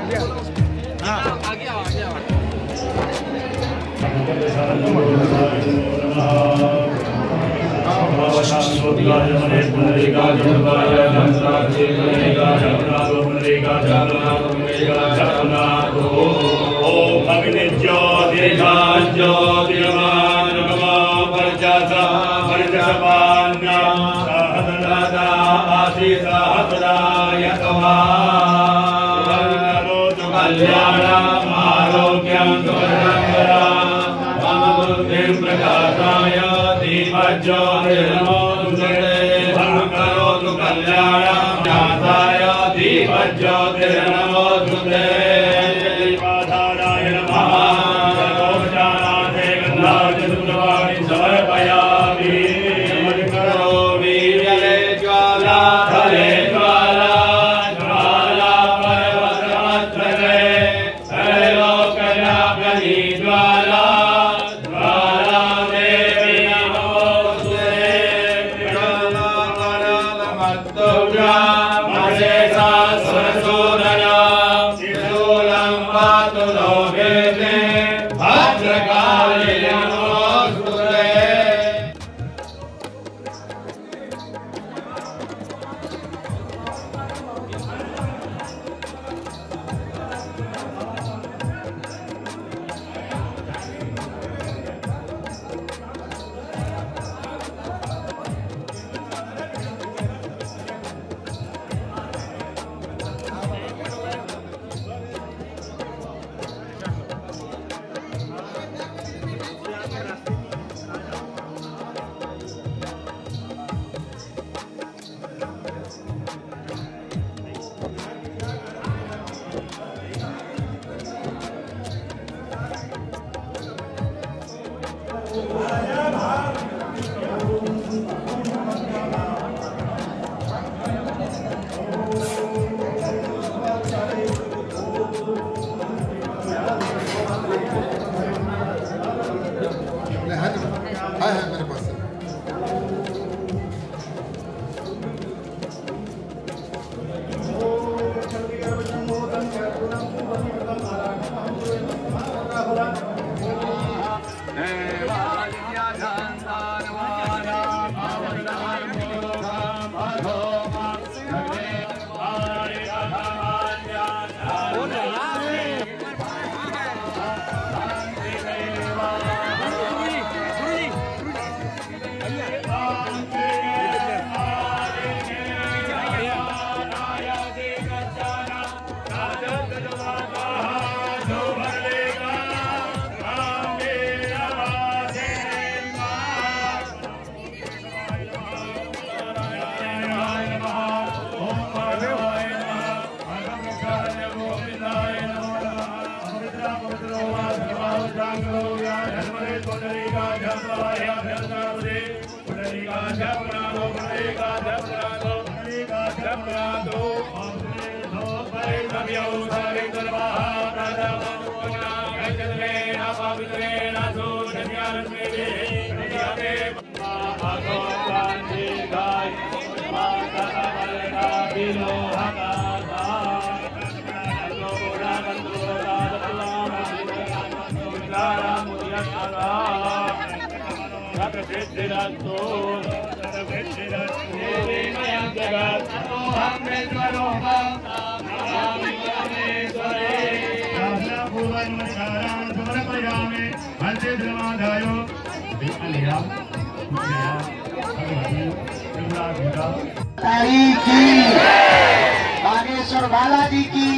बागेश्वर बालाजी की,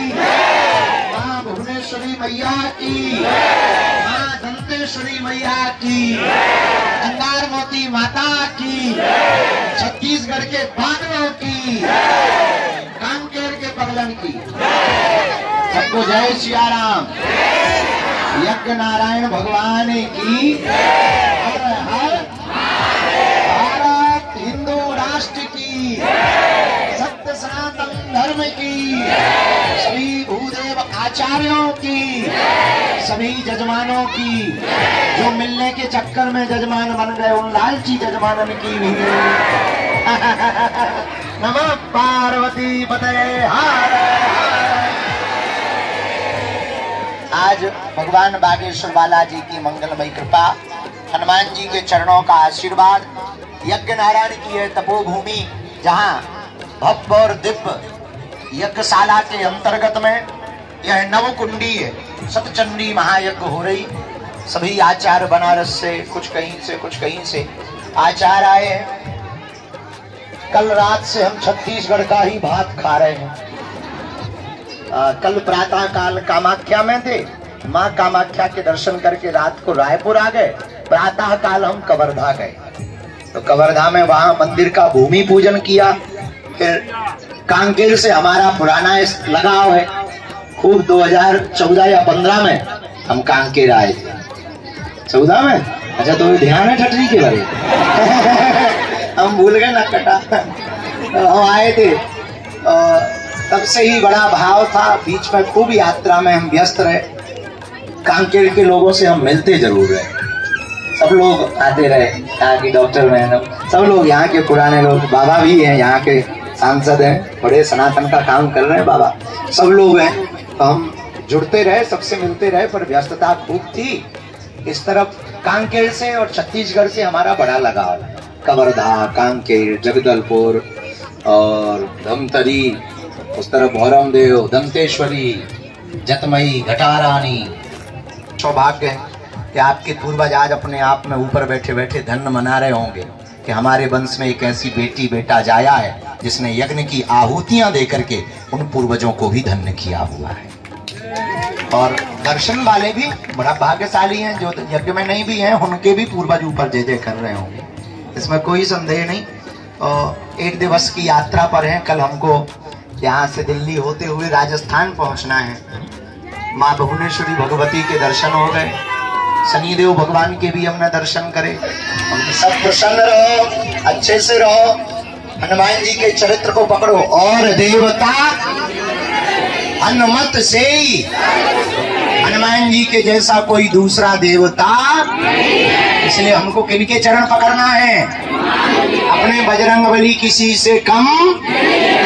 माँ भुवनेश्वरी मैया की, माँ दंतेश्वरी मैया की, अंगार मोती माता की, छत्तीसगढ़ के बादलों की, कांकेर के पगलन की, सबको जय सिया राम। यज्ञ नारायण भगवान की, हर हर भारत हिंदू राष्ट्र की, सत्य सनातन धर्म की, श्री भूदेव आचार्यों की, सभी जजमानों की, जो मिलने के चक्कर में जजमान बन गए उन लालची जजमानन की भी। नमः पार्वती पते हर हर। आज भगवान बागेश्वर बालाजी की मंगलमयी कृपा, हनुमान जी के चरणों का आशीर्वाद, यज्ञ नारायण की है तपोभूमि, जहाँ भव्य और दिव्य यज्ञशाला के अंतर्गत में यह नवकुंडी है सतचंडी महायज्ञ हो रही। सभी आचार्य बनारस से, कुछ कहीं से आचार्य आए हैं। कल रात से हम छत्तीसगढ़ का ही भात खा रहे हैं। कल प्रातः काल कामाख्या में थे, माँ कामाख्या के दर्शन करके रात को रायपुर आ गए। प्रातः काल हम कवर्धा गए, तो कवर्धा में वहां मंदिर का भूमि पूजन किया। फिर कांकेर से हमारा पुराना लगाव है, खूब 2014 या 15 में हम कांकेर आए थे। 14 में? अच्छा, तो ध्यान है ठटरी के बारे हम भूल गए ना कटा। हम आए थे, तब से ही बड़ा भाव था। बीच में खूब यात्रा में हम व्यस्त रहे। कांकेर के लोगों से हम मिलते जरूर रहे, सब लोग आते रहे, यहाँ की डॉक्टर मैडम, सब लोग यहाँ के पुराने लोग, बाबा भी हैं, यहाँ के सांसद हैं, बड़े सनातन का काम कर रहे हैं बाबा, सब लोग हैं। तो हम जुड़ते रहे, सबसे मिलते रहे, पर व्यस्तता खूब थी। इस तरफ कांकेर से और छत्तीसगढ़ से हमारा बड़ा लगाव है। कवर्धा, कांकेर, जगदलपुर और धमतरी, उस तरफ भौरमदेव, दंतेश्वरी, जतमई, घटारानी। सौभाग्य है कि आपके पूर्वज आज अपने आप में ऊपर बैठे बैठे धन्य मना रहे होंगे कि हमारे वंश में एक ऐसी बेटी बेटा जाया है जिसने यज्ञ की आहुतियां देकर के उन पूर्वजों को भी धन्य किया हुआ है। और दर्शन वाले भी बड़ा भाग्यशाली हैं, जो यज्ञ में नहीं भी हैं, उनके भी पूर्वज ऊपर जय जय कर रहे होंगे, इसमें कोई संदेह नहीं। और 1 दिवस की यात्रा पर हैं। कल हमको यहाँ से दिल्ली होते हुए राजस्थान पहुँचना है। माँ भुवनेश्वरी भगवती के दर्शन हो गए, शनिदेव भगवान के भी हमने दर्शन करे। सब प्रसन्न रहो, अच्छे से रहो, हनुमान जी के चरित्र को पकड़ो। और देवता हनुमत से, हनुमान जी के जैसा कोई दूसरा देवता, इसलिए हमको किनके चरण पकड़ना है? अपने बजरंगबली किसी से कम